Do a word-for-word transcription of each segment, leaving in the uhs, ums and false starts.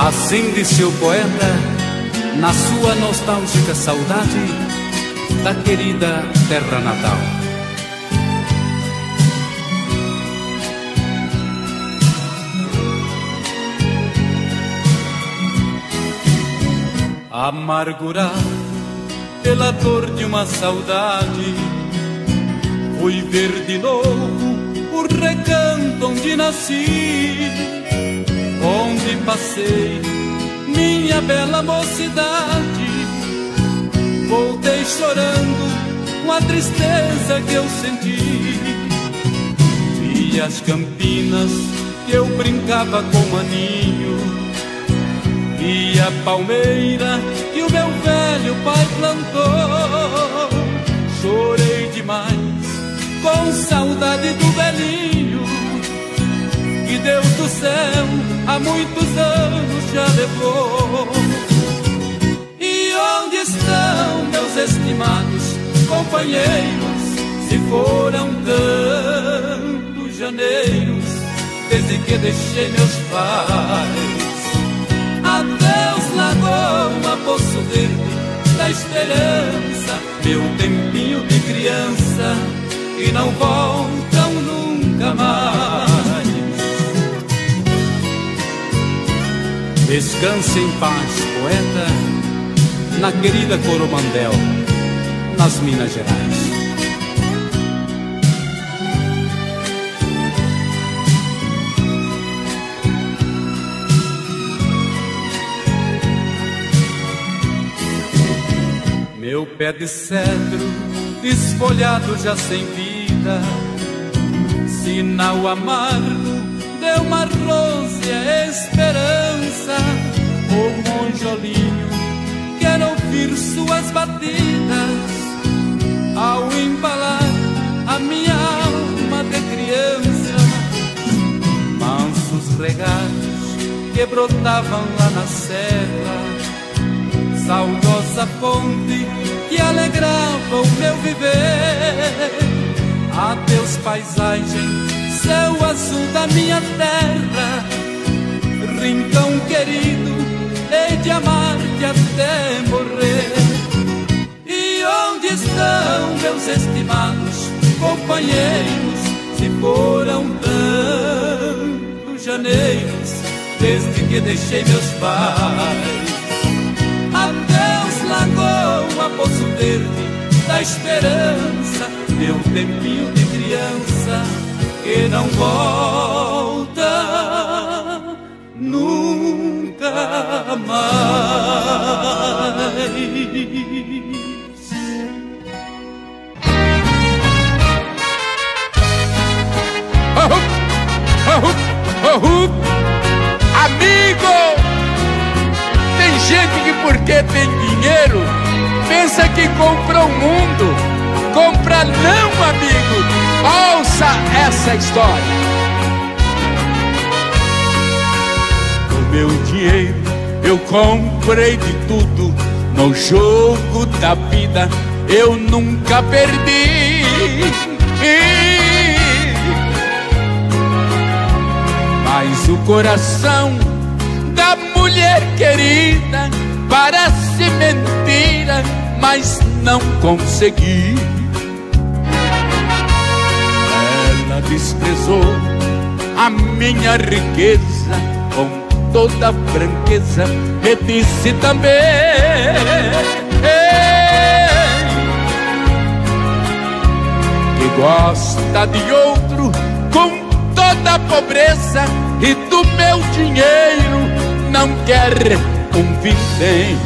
Assim disse o poeta, na sua nostálgica saudade da querida terra natal. Amargurado pela dor de uma saudade, fui ver de novo o recanto onde nasci, onde passei minha bela mocidade. Voltei chorando com a tristeza que eu senti. Vi as campinas que eu brincava com maninho, vi a palmeira que o meu velho pai plantou. Chorei demais com saudade do velhinho, que Deus do céu há muitos anos já levou. E onde estão meus estimados companheiros? Se foram tantos janeiros desde que deixei meus pais. Adeus, Lagoa, Poço Verde da Esperança, meu tempinho de criança, que não voltam nunca mais. Descanse em paz, poeta, na querida Coromandel, nas Minas Gerais. Meu pé de cedro, desfolhado já sem vida, sinal amargo de uma rosea esperança. O monjolinho quer ouvir suas batidas ao embalar a minha alma de criança. Mansos regatos que brotavam lá na serra, saudosa fonte que alegrava o meu viver. Adeus, paisagem, céu azul da minha terra, rincão querido, hei de amar-te até morrer. E onde estão meus estimados companheiros? Se foram tantos janeiros desde que deixei meus pais. Adeus, Lagoa, Poço Verde da Esperança, meu tempinho de criança, que não volta nunca mais. Amigo, tem gente que porque tem dinheiro pensa que compra o mundo. Compra não, amigo. Ouça essa história. Com meu dinheiro eu comprei de tudo. No jogo da vida eu nunca perdi. Mas o coração da mulher querida parece mentira, mas não consegui. Ela desprezou a minha riqueza com toda franqueza, me disse também que gosta de outro com toda a pobreza, e do meu dinheiro não quer um vintém.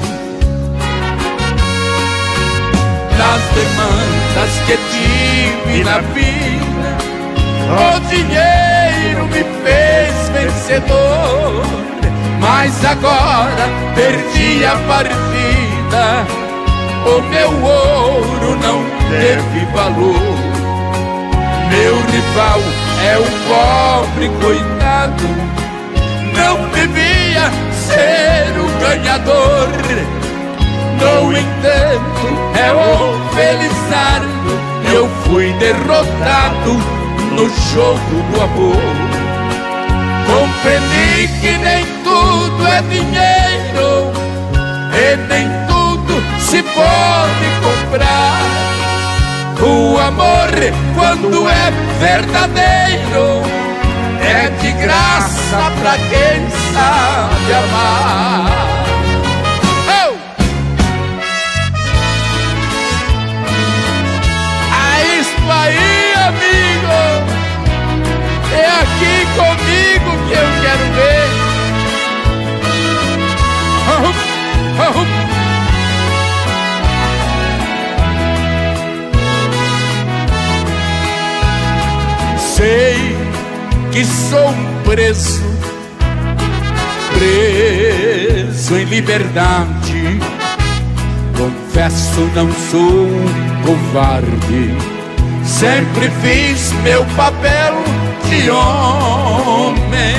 Das demandas que tive na vida, o dinheiro me fez vencedor. Mas agora perdi a partida, o meu ouro não teve valor. Meu rival é o pobre coitado, não devia ser o ganhador. No entanto, é o felizardo, eu fui derrotado no jogo do amor. Compreendi que nem tudo é dinheiro e nem tudo se pode comprar. O amor, quando é verdadeiro, é de graça pra quem sabe amar. Oh! É isso aí, amigo. É aqui comigo que eu quero ver. Oh, oh, oh. Sei que sou um preso, preso em liberdade. Confesso, não sou um covarde. Sempre fiz meu papel de homem.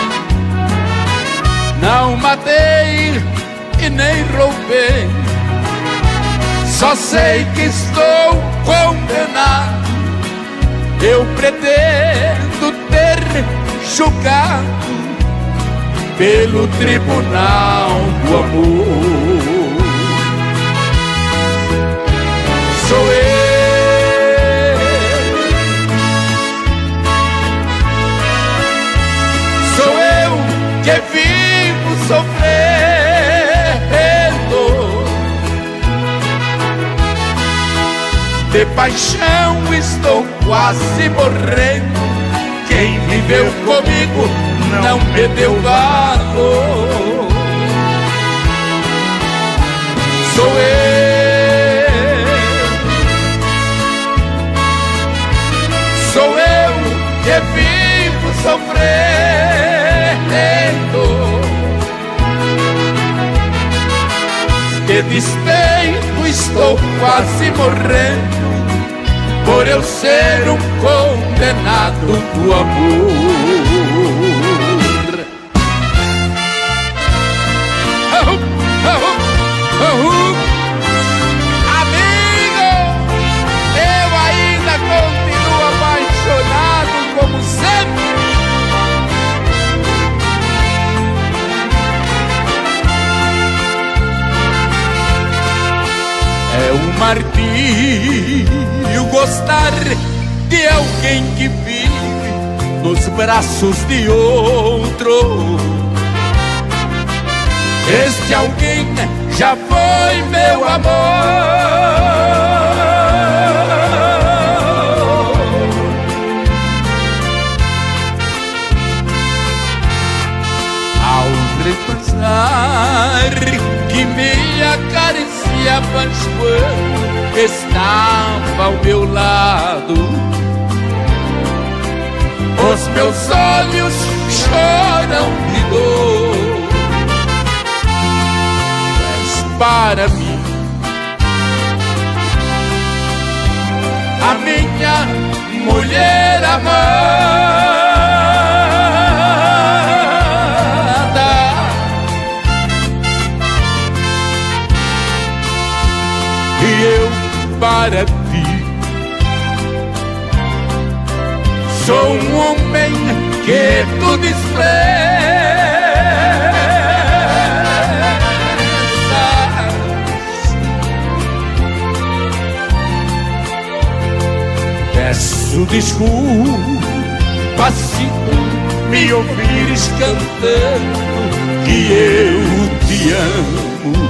Não matei e nem roubei. Só sei que estou condenado. Eu pretendo ter julgado pelo tribunal do amor. Sou eu, sou eu que vivo sofrendo. De paixão estou quase morrendo. Quem viveu comigo não me deu valor. Sou eu, sou eu que vivo sofrendo. De despeito estou quase morrendo, por eu ser um condenado do amor. Oh, oh, oh, oh. Amigo, eu ainda continuo apaixonado como sempre. É um martírio gostar de alguém que vive nos braços de outro. Este alguém já foi meu amor. Ao repensar que me acariciava quando estava ao meu lado, os meus olhos choram de dor. És para mim a minha mulher amada, e eu para ti sou um homem que tu desprezas. Peço desculpa se tu me ouvires cantando que eu te amo,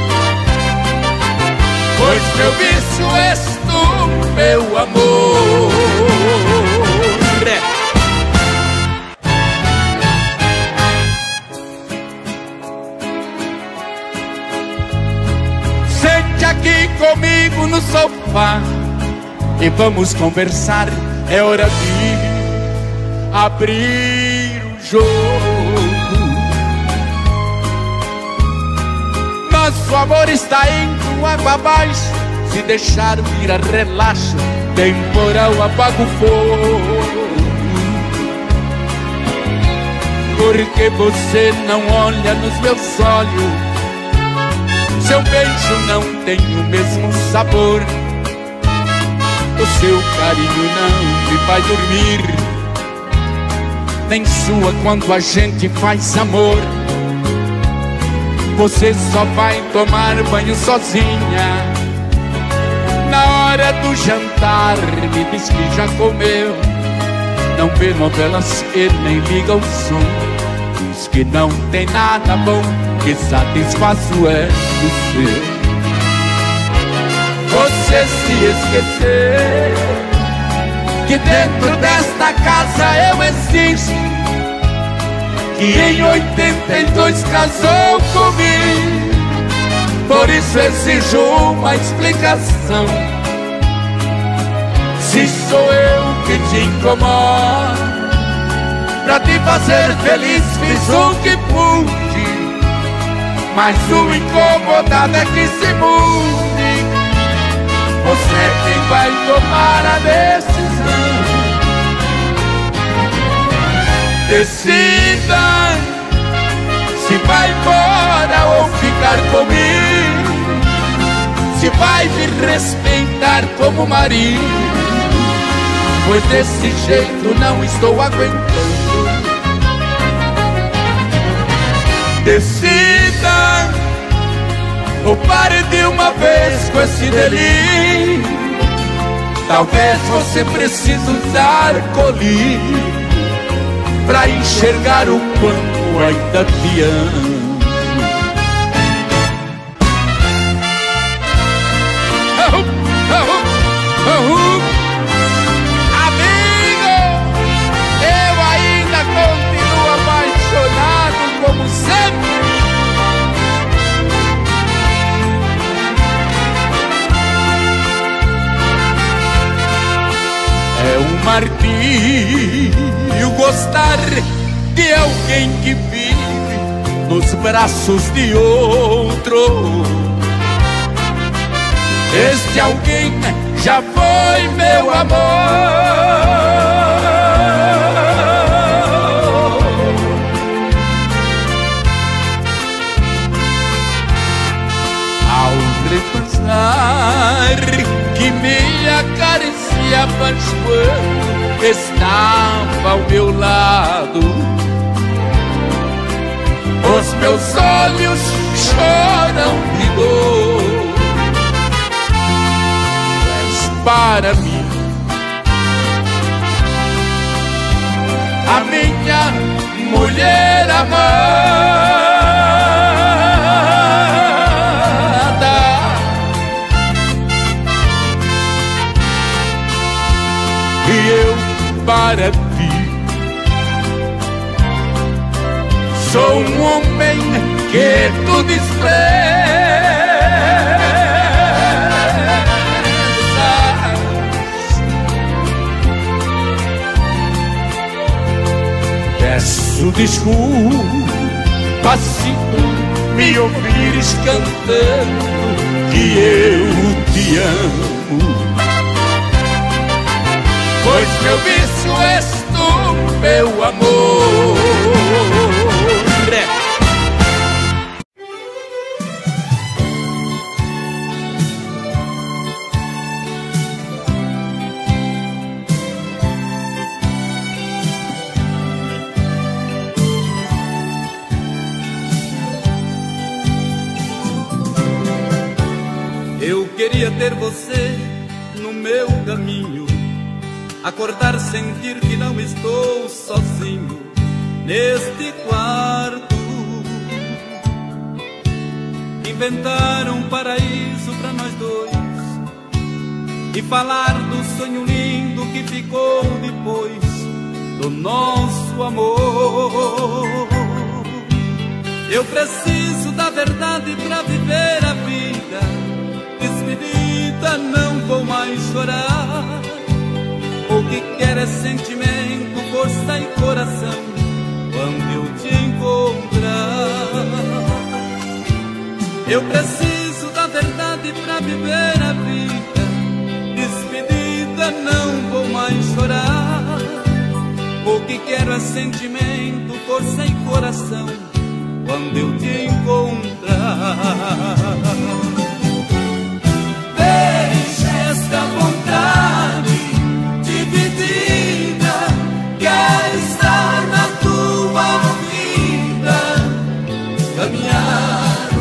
pois meu vício és tu, meu amor. Sente aqui comigo no sofá e vamos conversar. É hora de abrir o jogo. Nosso amor está indo água abaixo. Se deixar vir a relaxo, temporal apaga o fogo. Porque você não olha nos meus olhos, seu beijo não tem o mesmo sabor, o seu carinho não me faz dormir, nem sua quando a gente faz amor. Você só vai tomar banho sozinha. Na hora do jantar me diz que já comeu. Não vê novelas e nem liga o som. Diz que não tem nada bom que satisfaça o ego seu. Você se esqueceu que dentro desta casa eu existo, que em oitenta e dois casou comigo. Por isso exijo uma explicação. Se sou eu que te incomodo, pra te fazer feliz fiz o que pude, mas o incomodado é que se mude. Você é quem vai tomar a decisão. Decida se vai embora ou ficar comigo, se vai me respeitar como marido, pois desse jeito não estou aguentando. Decida ou pare de uma vez com esse delírio. Talvez você precise usar colírio pra enxergar o quanto ainda te amo. Amigo, eu ainda continuo apaixonado como sempre. É um martírio gostar de alguém que vive nos braços de outro. Este alguém já foi meu amor. Ao repensar que me acariciava quando estava ao meu lado, os meus olhos choram de dor. És para mim a minha mulher amada. E eu para ti sou um homem que tu desprezas. Peço desculpas se tu me ouvires cantando que eu te amo, pois meu vício és tu, meu amor. Eu queria ter você no meu caminho, acordar, sentir que não estou sozinho neste quarto, inventar um paraíso pra nós dois e falar do sonho lindo que ficou depois do nosso amor. Eu preciso da verdade pra viver a vida. Despedida, não vou mais chorar. O que quero é sentimento, força e coração quando eu te encontrar. Eu preciso da verdade pra viver a vida. Despedida, não vou mais chorar. O que quero é sentimento, força e coração quando eu te encontrar. Deixa esta vontade dividida, quer estar na tua vida, caminhar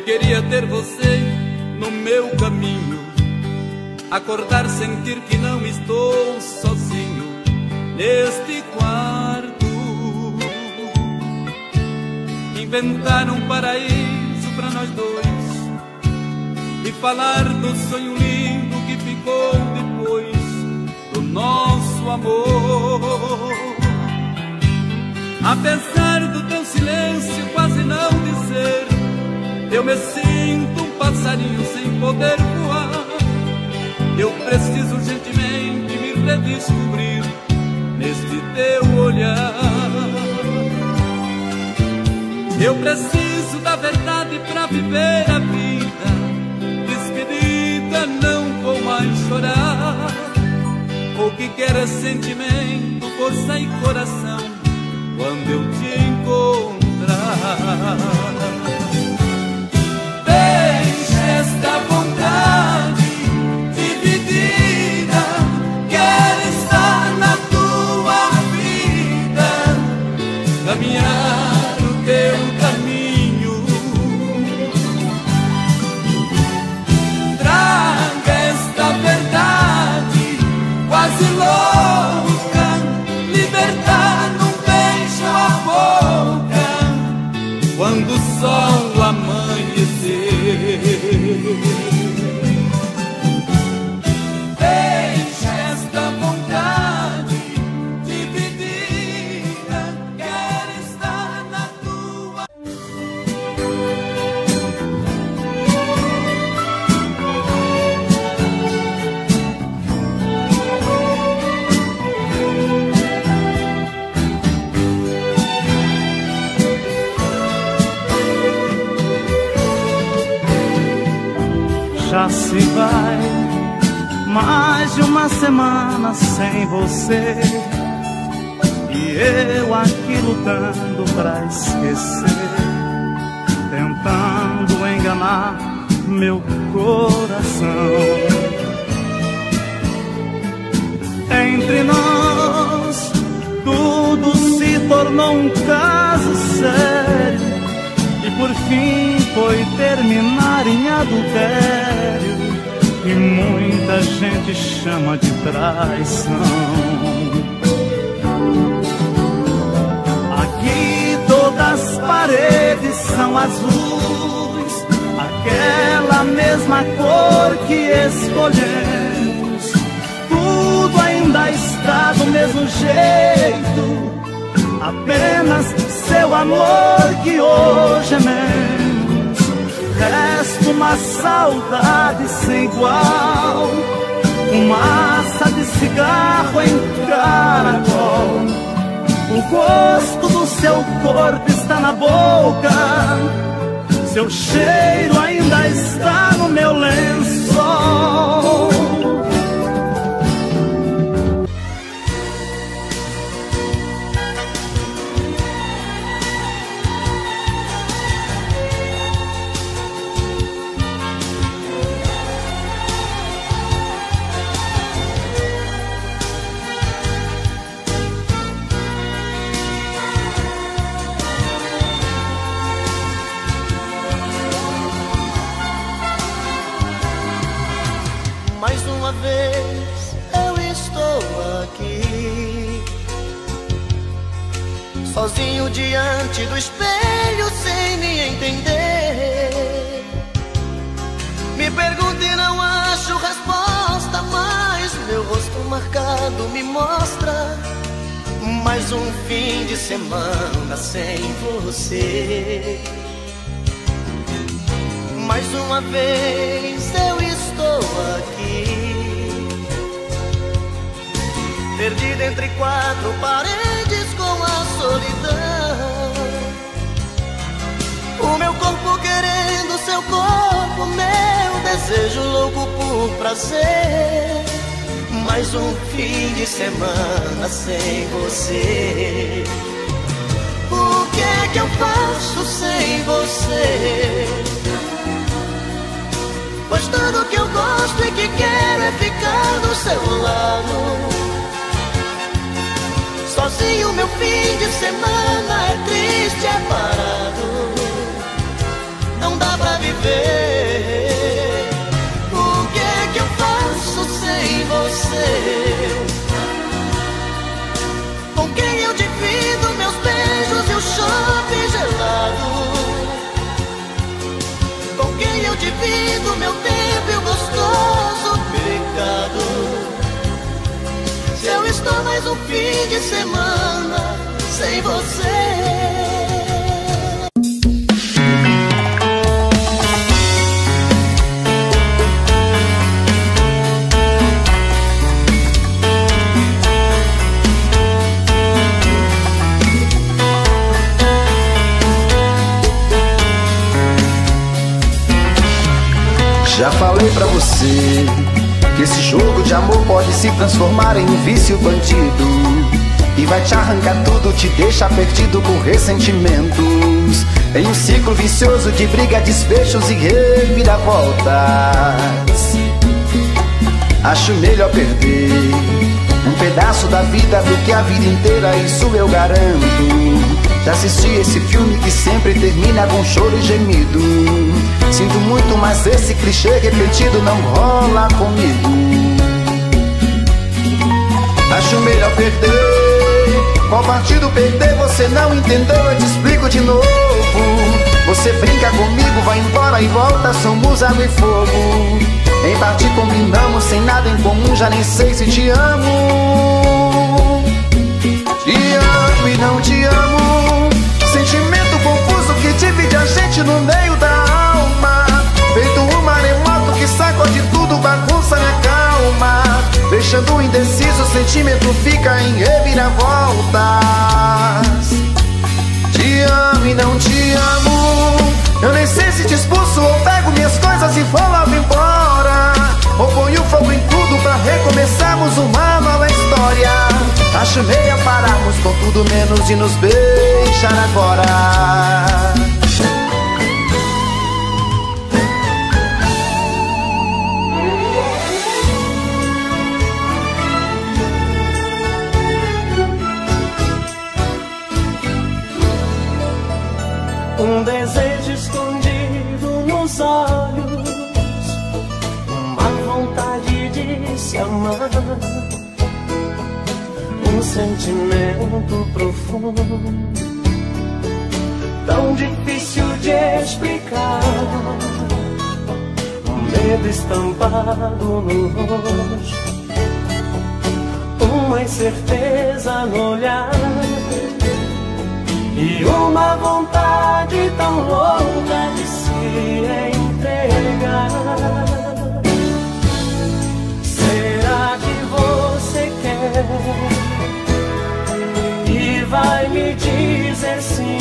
queria ter você no meu caminho, acordar, sentir que não estou sozinho neste quarto. Inventar um paraíso pra nós dois e falar do sonho lindo que ficou depois do nosso amor. Apesar do teu silêncio quase não dizer, eu me sinto um passarinho sem poder voar. Eu preciso urgentemente me redescobrir neste teu olhar. Eu preciso da verdade pra viver a vida. Despedida, não vou mais chorar. O que quero é sentimento, força e coração quando eu te encontrar. Deixa esta vontade dividida, quero estar na tua vida, caminhar o teu caminho. Traga esta verdade quase louca, libertar num beijo a boca quando o sol amanhecer. Deixa esta vontade dividida, quero estar na tua. Já se vai mais de uma semana sem você, e eu aqui lutando pra esquecer, tentando enganar meu coração. Entre nós tudo se tornou um caso sério, e por fim foi terminar em adultério, e muita gente chama de traição. Aqui todas as paredes são azuis, aquela mesma cor que escolhemos. Tudo ainda está do mesmo jeito, apenas seu amor que hoje é menos. Resta uma saudade sem igual, fumaça de cigarro em caracol. O gosto do seu corpo está na boca, seu cheiro ainda está no meu lençol. Mais uma vez eu estou aqui, sozinho diante do espelho sem me entender. Me pergunto e não acho resposta, mas meu rosto marcado me mostra mais um fim de semana sem você. Mais uma vez eu estou aqui, perdido entre quatro paredes com a solidão. O meu corpo querendo seu corpo, meu desejo louco por prazer. Mais um fim de semana sem você. O que é que eu faço sem você? Pois tudo que eu gosto e que quero é ficar do seu lado. Sozinho meu fim de semana é triste, é parado. Não dá pra viver quem eu divido meu tempo e o gostoso pecado. Se eu estou mais um fim de semana sem você. Já falei pra você que esse jogo de amor pode se transformar em um vício bandido, e vai te arrancar tudo, te deixar perdido com ressentimentos, em um ciclo vicioso de briga, desfechos e reviravoltas. Acho melhor perder um pedaço da vida do que a vida inteira, isso eu garanto. Já assisti esse filme que sempre termina com choro e gemido. Sinto muito, mas esse clichê repetido não rola comigo. Acho melhor perder. Qual partido perder? Você não entendeu, eu te explico de novo. Você brinca comigo, vai embora e volta, somos água e fogo. Em parte combinamos, sem nada em comum, já nem sei se te amo. Te amo e não te amo, sentimento confuso que divide a gente no meio da alma. Feito um maremoto que sacode tudo, bagunça minha calma, deixando indeciso, o sentimento fica em reviravoltas. Te amo e não te amo, eu nem sei se te expulso ou pego minhas coisas e vou logo embora, ou ponho fogo em tudo pra recomeçarmos uma nova história. Acho meia pararmos com tudo menos de nos beijar agora. Um desejo escondido nos olhos, uma vontade de se amar, um sentimento profundo, tão difícil de explicar, um medo estampado no rosto, uma incerteza no olhar, e uma vontade tão louca de se entregar. Será que você quer e vai me dizer sim?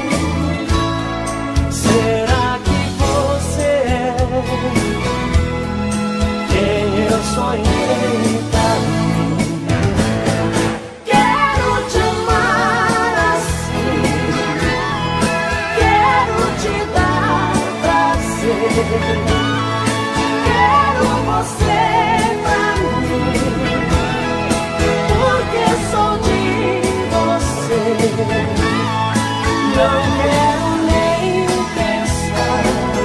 Será que você é quem eu sonhei pra mim? Quero te amar assim, quero te dar prazer, quero você pra mim, porque sou de você. Não quero nem pensar,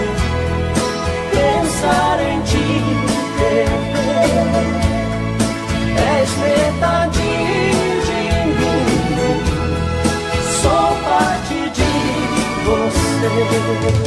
pensar em te perder. És metade de mim, sou parte de você.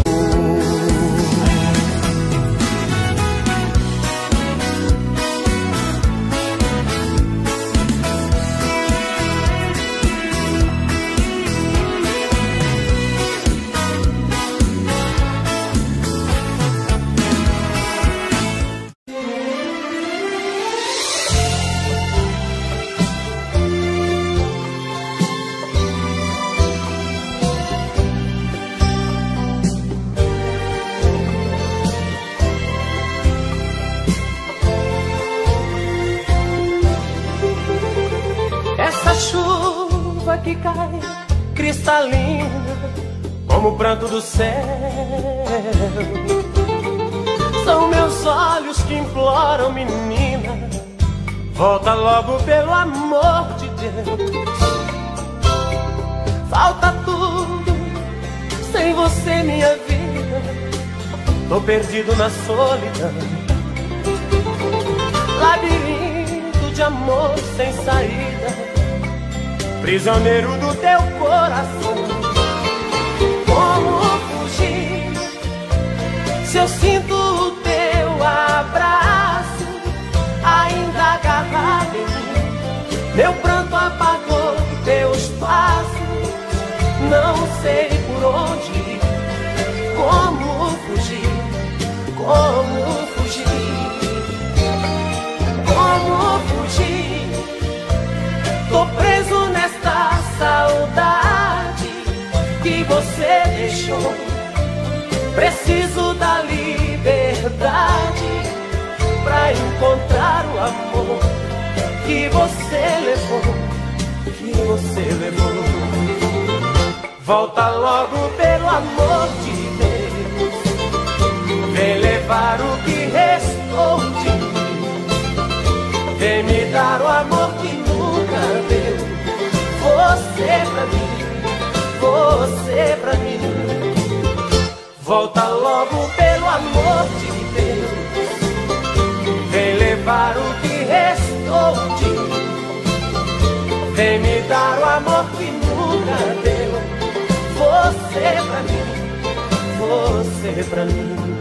Que cai cristalina como o pranto do céu, são meus olhos que imploram, menina, volta logo pelo amor de Deus. Falta tudo sem você, minha vida, tô perdido na solidão, labirinto de amor sem saída, prisioneiro do teu coração. Como fugir se eu Eu sinto o teu abraço ainda agarrado em mim. Meu pranto apagou teus passos. Não sei por onde ir, como fugir, como fugir, como fugir. Tô preso nesta saudade que você deixou. Preciso da liberdade pra encontrar o amor que você levou, que você levou. Volta logo pelo amor de Deus, vem levar o que restou de mim, vem me dar o amor que nunca deu. Você pra mim, você pra mim. Volta logo pelo amor de Deus, vem levar o que restou de mim, vem me dar o amor que nunca deu. Você pra mim, você pra mim.